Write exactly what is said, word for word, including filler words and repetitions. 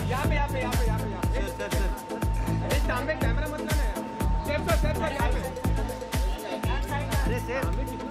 यहाँ पे यहाँ पे यहाँ पे यहाँ पे यहाँ पे सर सर सर एक सामने कैमरा मत लाना यार। सेफ सर सेफ सर यहाँ पे। अरे सर